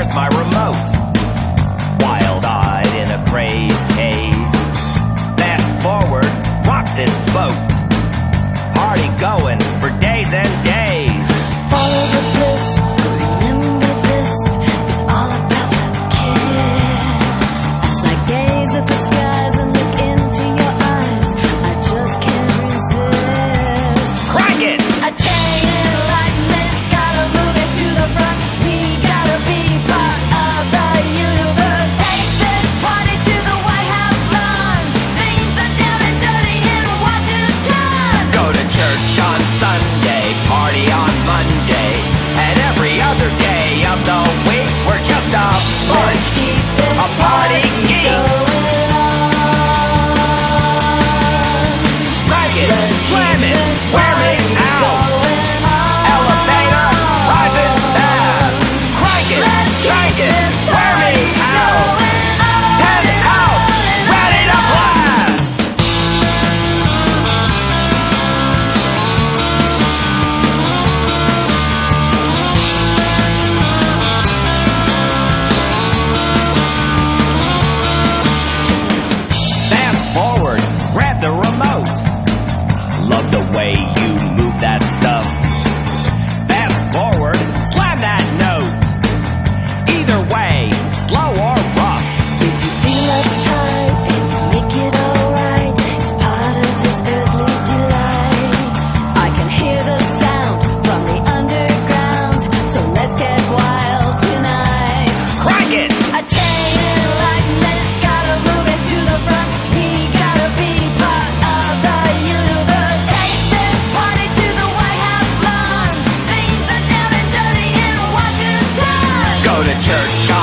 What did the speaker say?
where's my remote? Wild-eyed in a crazed haze. Fast forward, rock this boat. Party going for days and days. Follow the bliss, remember this, it's all about the kiss. As I gaze at the skies and look into your eyes, I just can't resist. Crank it! A chain and lightning, gotta move it to the front. We gotta be part of the universe. Take this party to the White House lawn. Things are down and dirty in Washington. Go to church on Sunday, party on Monday, and every other day of the week we're just a bunch of party geeks. Crank it, slam it, wear me out. Elevator, rising fast. Crank it, wear me out. Head out, ready to blast. Fast forward, grab the remote. Love the way you move that stuff. Fast forward, slam that note. Either way, slow or rough. If you feel uptight and you make it alright, it's part of this earthly delight. I can hear the sound from the underground, so let's get wild tonight. Crank it! A chain and lightning, gotta move it to the front. We gotta be part of the universe. Take this party to the White House lawn. Things are down and dirty in Washington. Go to church